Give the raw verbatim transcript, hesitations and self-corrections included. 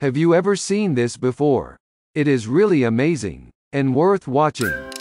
Have you ever seen this before? It is really amazing and worth watching.